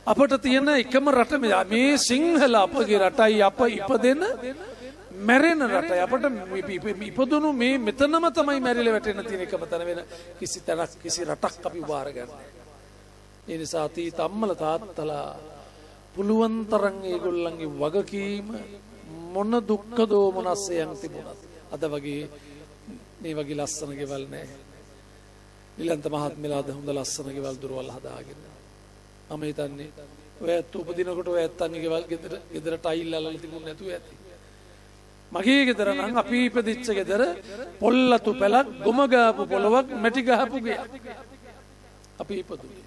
අපට තියෙන එකම රට මේ සිංහල අපගේ රටයි අප ඉපදෙන මැරෙන රටයි අපට ඉපදුණු මේ මෙතනම තමයි මැරිලා වැටෙන්න තියෙන එකම තැන වෙන කිසි තැනක් කිසි රටක් අපි බාර ගන්න. ඒ නිසා අතීත අම්මලා තාත්තලා පුළුවන් තරම් ඒගොල්ලන්ගේ වගකීම මොන දුක්ඛ දෝමනස්යන් තිබුණත් අද වගේ මේ වගේ ලස්සන ගෙවල් නැහැ. ඊළඟ මහත්මලාද හොඳ ලස්සන ගෙවල් දොරවල් හදාගෙන. මම හිතන්නේ ඔය ඇත්ත උපදිනකොට ඔය ඇත්තන්ගේ ගෙවල් ගෙදර ටයිල් අල්ලලා තිබුණ නැතුව ඇති. මගේ ගෙදර නම් අපි ඉපදිච්ච ගෙදර පොල්ලතු පැලක් ගොම ගහපු පොලවක් මැටි ගහපු ගෙයක්. අපි ඉපදුනේ.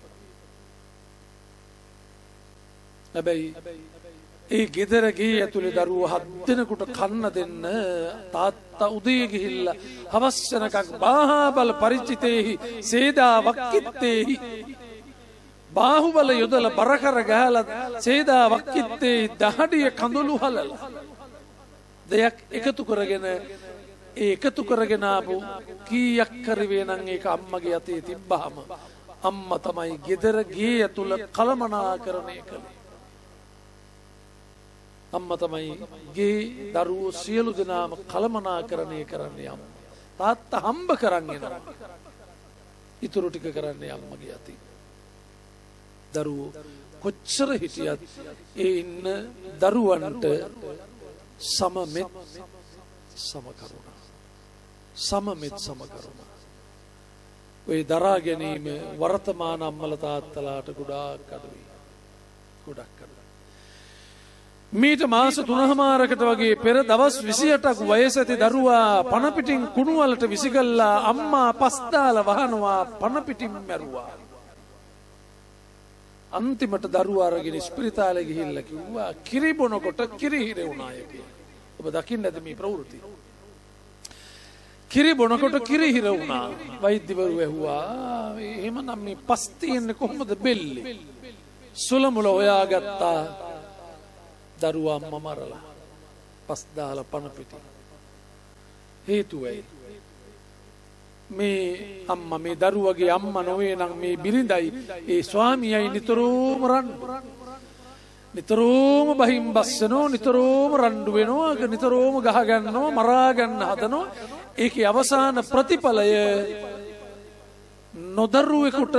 හැබැයි ඒ ගෙදර ගේ ඇතුලේ දරුවෝ 7 දෙනෙකුට කන්න දෙන්න තාත්තා උදේ ගිහිල්ලා හවස් වෙනකන් බාහබල පරිචිතේහි සේදා වක්කිත්තේහි බාහුබල යොදලා බරකර ගහලා සේදා වක්කිත්තේහි දහඩිය කඳුළු හලලා දෙයක් එකතු කරගෙන ඒ එකතු කරගෙන ආපු කීයක් කරුවේ නම් ඒක අම්මගේ අතේ තිබ්බහම අම්මා තමයි ගෙදර ගේ ඇතුළ කලමනාකරණය කළේ. අම්මා තමයි ගේ දරුවෝ සියලු දෙනාම කලමනාකරණය කරන්නේ අම්මා. තාත්තා හම්බ කරන් එනවා. ඊටු ටික කරන්නේ අම්මගේ අතින්. දරුවෝ කොච්චර හිටියත් ඒ ඉන්න දරුවන්ට සමමෙත් සමකරුණා. සමමෙත් සමකරුණා. ඔය දරා ගැනීම වර්තමාන අම්මලා තාත්තලාට ගොඩාක් අඩුයි. ගොඩක් අඩුයි. මීට මාස 3මාරකට වගේ පෙර දවස් 28ක් වයස ඇති දරුවා පණ පිටින් කුණු වලට විසිකල්ලා අම්මා පස් දාලා වහනවා පණ පිටින් මැරුවා. අන්තිමට දරුවා අරගෙන ස්පිරිතාලේ ගිහිල්ලා කිව්වා කිරි බොනකොට කිරි හිරේ වුණාය කියලා. ඔබ දකින්න ඇති මේ ප්‍රවෘත්ති. කිරි බොනකොට කිරි හිර වුණා. වෛද්‍යවරු ඇහුවා එහෙමනම් මේ පස් තියෙන්නේ කොහොමද බෙල්ලේ? සුලමුල හොයාගත්තා. දරුවා අම්මා මරලා පස් දාලා පණ පිටින්. හේතුවයි මේ අම්මා මේ දරුවගේ අම්මා නොවේ නම් මේ බිරිඳයි ඒ ස්වාමියයි නිතරම රණ්ඩු. නිතරම බහින් බස්සනෝ නිතරම රණ්ඩු වෙනවා නිතරම ගහ ගන්නවා මරා ගන්න හදනවා. ඒකේ අවසාන ප්‍රතිඵලය නොදරුවෙකුට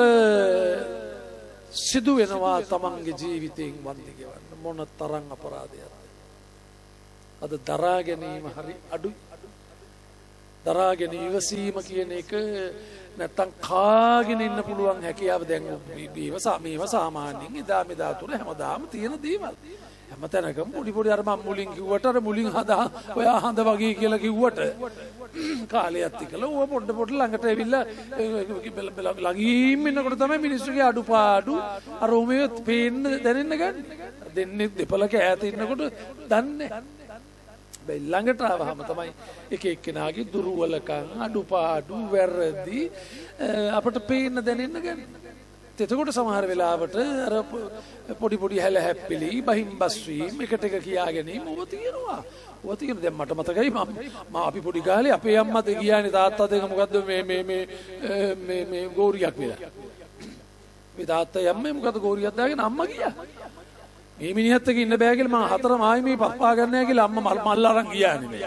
සිදු වෙනවා තමන්ගේ ජීවිතයෙන් වන්දි ගෙවන්න. මොන තරම් අපරාධයක්ද. අද දරා ගැනීම හරි අඩුයි. දරාගෙන ඉවසීම කියන එක නැත්තම් කාගෙන ඉන්න පුළුවන් හැකියාව දැන් මේව සාමාන්‍යයෙන් එදා මෙදා තුර හැමදාම තියෙන දේවල්. හැමතැනකම පොඩි අර මම මුලින් කිව්වට අර මුලින් හදා ඔයා හඳ වගේ කියලා කිව්වට කාලයක් තිකලා ඕව පොඩ ළඟට ඇවිල්ලා ළඟින් ඉන්නකොට තමයි මිනිස්සුගේ අඩුපාඩු අර ඔමේ පේන්න දැනෙන්න ගන්න. දෙන්නේ දෙපළක ඈත ඉන්නකොට දන්නේ ළඟට ආවහම තමයි එක එක්කෙනාගේ දුර්වලකම් අඩුපාඩු වැරදි අපට පේන්න දැනෙන්න ගන්න. එතකොට සමහර වෙලාවට අර පොඩි හැල හැප්පිලි බහින් බස් වීම එකට එක කියා ගැනීම ඔබ තියෙනවා. ඔබ තියෙන දැන් මට මතකයි මම අපි පොඩි කාලේ අපේ අම්මා දෙ ගියානේ තාත්තා දෙක මොකද්ද මේ ගෝරියක් වෙලා. මේ තාත්තා යම්මේ මොකද ගෝරියක් දාගෙන අම්මා ගියා. මේ මිනිහත් එක්ක ඉන්න බෑ කියලා මම හතර මායි මේ පප්පා ගන්න නැහැ කියලා අම්මා මල් අරන් ගියානේ මේ.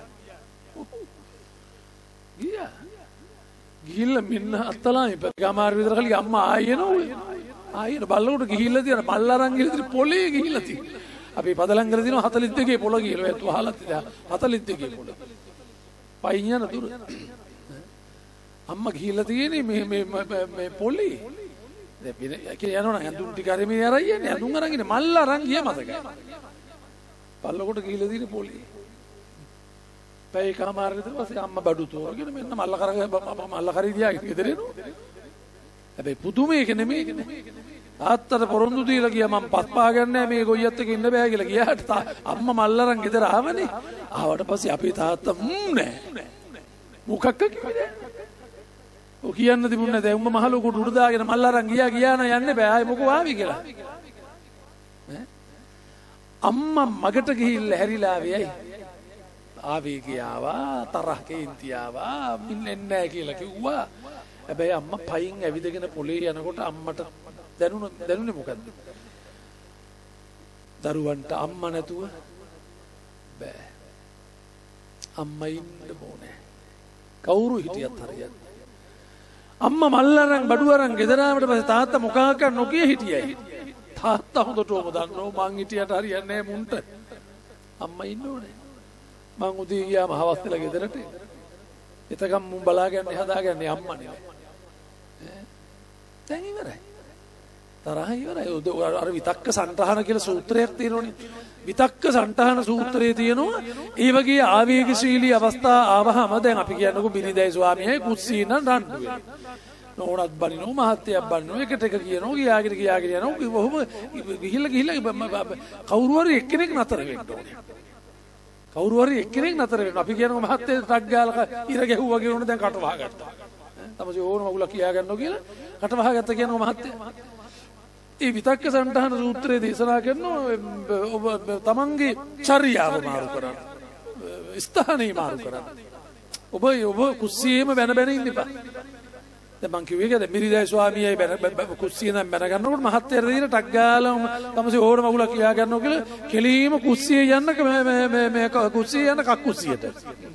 ගියා. ගිහිල්ලා මෙන්න අත්තලා ඉපගමාර විතර කලින් අම්මා ආයෙන බල්ලකට ගිහිල්ලා තියන මල් අරන් ගිහිල්ලා පොලේ ගිහිල්ලා තියෙන. අපි පදලම් කරලා තිනවා 42 පොළ ගිහලා ඒත් වහලා තියා 42 පොළ. පයින් යන දුර. අම්මා ගිහිල්ලා තියෙන්නේ මේ පොලේ. යනවා ඇඳුම් ටික අර මේ අරන් යන්නේ ඇඳුම් අරන් ඉන්නේ මල්ල අරන් ගියා මතකයි. පල්ලකොට ගිහිල්ලා තියෙන පොලේ. පැය කමාර විතර පස්සේ අම්මා බඩු තෝරගෙන මෙන්න මල්ල කරේ තියාගෙන ගෙදර එනවා. හැබැයි පුදුමේක නෙමෙයිනේ. තාත්තට පොරොන්දු දීලා ගියා මම පස් පා ගන්නෑ මේ ගොයියත් එක්ක ඉන්න බෑ කියලා ගියාට අම්මා මල්ල අරන් ගෙදර ආවනේ. ආවට පස්සේ අපේ තාත්තා නෑ. මොකක්ද කිව්වේ? ඔය කියන්න තිබුණේ නැහැ. උඹ මහලුකට උඩ දාගෙන මල්ල අරන් ගියා නම් යන්න බෑ. ආයි මොකෝ ආවි කියලා. අම්මා මගට ගිහිල්ලා හැරිලා ආවේයි. ආවේගය ආවා, තරහ කේන්ති ආවා, මින්නේ නැහැ කියලා කිව්වා. හැබැයි අම්මා පයින් ඇවිදගෙන පොලේ යනකොට අම්මට දැනුනේ මොකද්ද? දරුවන්ට අම්මා නැතුව බෑ. අම්මා ඉන්න ඕනේ. කවුරු හිටියත් හරියන්නේ. අම්මා මල් අරන් බඩු අරන් ගෙදර ආවට පස්සේ තාත්තා මොකාක නොකිය හිටියයි. තාත්තා හොඳටම දන්නවා මං හිටියට හරියන්නේ නැහැ මුන්ට. අම්මා ඉන්න ඕනේ. මං උදේ ගියාම හවස් වෙලා ගෙදරට. එතකම් මුන් බලාගන්නේ හදාගන්නේ අම්මනේ. දැන් ඉවරයි. තරහ ඉවරයි. අර විතක්ක සන්තහන කියලා සූත්‍රයක් තියෙනවනේ. විතක්ක සන්තහන සූත්‍රයේ තියෙනවා ඒ වගේ ආවේගශීලී අවස්ථා ආවහම දැන් අපි කියන්නකො බිනිදයි ස්වාමීයි කුස්සියෙන් රණ්ඩු වෙනවා. නෝනත් බනිනෝ මහත්තයක් බනිනෝ එකට එක කියනවා ගියාගෙන යනවා කොහොම ගිහිල්ලා කවුරු හරි එක්කෙනෙක් නතර වෙන්න ඕනේ. කවුරු හරි එක්කෙනෙක් නතර වෙන්න. අපි කියනවා මහත්තයා ටක් ගාලා ඉර ගැහුවා කියනොත් දැන් කට වහගත්තා. තමයි ඕන මගුල කියා ගන්නවා කියලා කට වහගත්ත කියනවා මහත්තයා. ඒ විතක්ක සන්තහන සූත්‍රයේ දේශනා කරනවා ඔබ තමන්ගේ චර්යාව මාරු කරන්න. ස්ථානේ මාරු කරන්න. ඔබ කුස්සියේම බැන ඉන්න එපා. දැන් මං කිව්වේ ඒකද මිරිදයි ස්වාමීයි කුස්සියෙන් බැන ගන්නකොට මහත්තයා දෙන ටක් ගාලා තමයි ඕන මගුල කියා ගන්නවා කියලා කෙලීම කුස්සියේ යන්න මේ කුස්සියේ යන්න කක්කුස්සියට.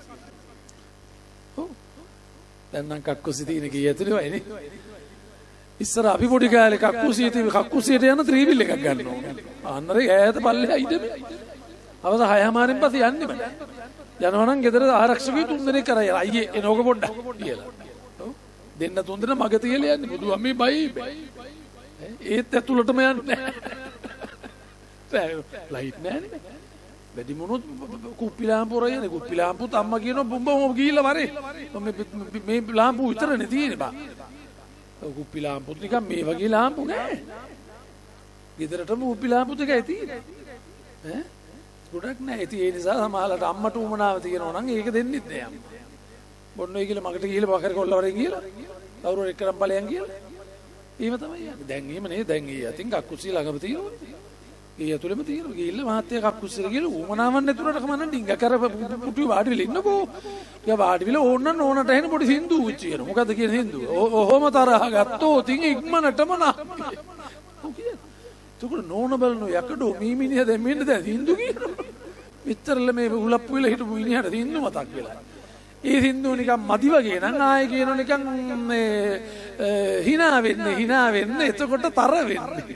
දැන් නම් කක්කුසි තියෙන කී ඇතුලේ වයිනේ. ඉස්සර අපි පොඩි කාලේ කක්කුසියට යන ත්‍රිවිල් එකක් ගන්න ඕනේ. අන්නරේ ඈත පල්ලෙහා ඉඳමි. අවස 6:00 පස්සේ යන්නෙම නෑ. යනවා නම් ගෙදර ආරක්ෂකයෝ 3 දෙනෙක් කරා යලා අයියේ එනෝක පොඩ්ඩක් කියලා. ඔව්. දෙන්න 3 දෙනා මග තියලා යන්නේ. බුදු අම්මේ බයි. ඒත් ඇතුළටම යන්නේ නෑ. ලයිට් නෑනේ. වැඩි මොනොත් කුප්පි ලාම්පු රයනේ. කුප්පි ලාම්පුත් අම්මා කියනවා බොම්බ ගිහිල්ලා වරේ. මේ ලාම්පු විතරනේ තියෙන්නේ බා. කුප්පි ලාම්පුත් නිකන් මේ වගේ ලාම්පු නෑ. ගෙදරටම කුප්පි ලාම්පු දෙකයි තියෙන්නේ. ඈ ගොඩක් නෑ. ඉතින් ඒ නිසා සමහරවිට අම්මට උමනාව තියෙනවා නම් ඒක දෙන්නෙත් නෑ අම්මා. බොන්නොයි කියලා මගට ගිහලා බකර කොල්ලවරේ කියලා කවුරු හරි එක්කරම් ඵලයන් කියලා. එහෙම තමයි යන්නේ. දැන් එහෙම නේ. දැන් ඊ අතින් කක්කුස්සී ළඟම තියෙනවා. ඊ ඇතුළෙම තියෙනවා. ගිහිල්ලා මහත්තයා කක්කුස්සීට ගිහලා උමනාවන් නැතුනට කමන්න ඩිංග කර පුටුවේ වාඩි වෙලා ඉන්නකෝ. ටික වාඩි වෙලා ඕන්න ඕනට එන පොඩි සින්දු උච්ච කියනවා. මොකද්ද කියන සින්දුව? ඔහොම තරහ ගත්තෝ තින් ඉක්මනටම නා. ඔව් කියන්නේ. තුකුර නෝන බලනෝ යකඩෝ මීමිනිය දැන් මෙන්න දැන් සින්දු කියනවා. විතරල මේ උලප්පු වෙලා හිටපු මිනිහට සින්දු මතක් වෙලා. ඒ සින්දුව නිකන් මදි වගේ නම් ආයේ කියනවා නිකන් මේ hina වෙන්න එතකොට තර වෙන්නේ.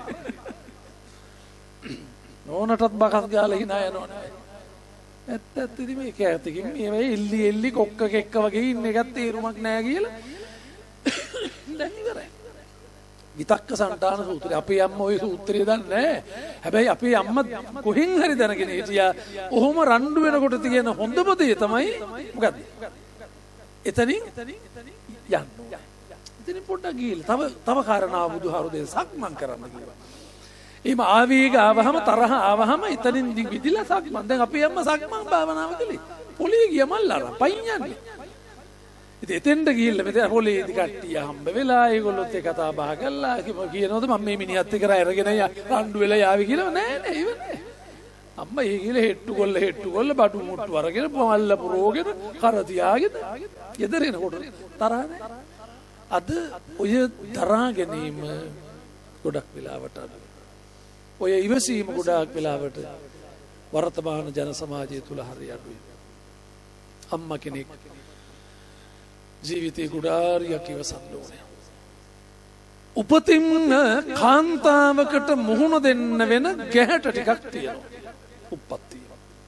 නෝනටත් බකස් ගාලා hina යනවනේ. ඇත්ත ඉතින් මේක ඇත්තකින් මේ එල්ලි කොක්ක කෙක්ක වගේ ඉන්න එකත් තේරුමක් නෑ කියලා දැන් ඉවරයි. විතක්ක සන්තාන සූත්‍රය අපේ අම්මා ওই සූත්‍රය දන්නේ නෑ. හැබැයි අපේ අම්මා කොහෙන් හරි දැනගෙන හිටියා. ඔහොම රණ්ඩු වෙනකොට තියෙන හොඳම දේ තමයි මොකද්ද? එතනින් යන්න. එතනින් පොඩ්ඩක් ගිහලා තව කාරණා බුදුහාමුදුරේ සක්මන් කරන්න කිව්වා. එහෙම ආවේග ආවහම තරහ ආවහම එතනින් විදිලා සක්මන්. දැන් අපේ අම්මා සක්මන් භාවනාව කළේ. පොලේ ගිය මල්ලාලා පයින් යන්නේ. ඉතින් එතෙන්ට ගිහිල්ලා මෙතන පොලේදී කට්ටිය හම්බ වෙලා ඒගොල්ලොත් ඒ කතා බහ කළා. කියනවාද මම මේ මිනිහත් එක්ක අරගෙන රණ්ඩු වෙලා යාවි කියලා නෑ ඉවරයි. අම්මා ඒ ගිහලා හෙට්ටු කොල්ල බඩු මුට්ටු අරගෙන මල්ල පුරෝගෙන කර තියාගෙන ගෙදර එනකොට තරහ නෑ. අද ඔය තරහ ගැනීම ගොඩක් වෙලාවට ඔය ඉවසීම ගොඩාක් වෙලාවට වර්තමාන ජන සමාජය තුල හරි අඩුයි. අම්මා කෙනෙක් ජීවිතේ ගොඩාරියක් ඉවසන්න ඕනේ. උපතින්ම කාන්තාවකට මුහුණ දෙන්න වෙන ගැහැට ටිකක් තියෙනවා. උප්පත්තිය.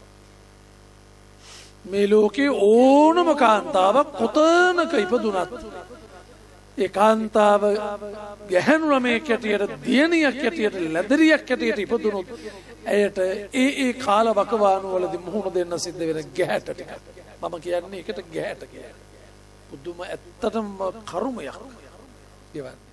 මේ ලෝකේ ඕනම කාන්තාවක් කොතනක ඉපදුනත් ඒ කාන්තාව ගැහැණු ළමයෙක් හැටියට දියණියක් හැටියට ලැදරියක් හැටියට ඉපදුනොත් ඇයට ඒ කාල වකවානු වලදී මුහුණ දෙන්න සිද්ධ වෙන ගැහැට ටිකක්. මම කියන්නේ ඒකට ගැහැට කියලා. පුදුම ඇත්තටම කරුමයක්. ඒවත්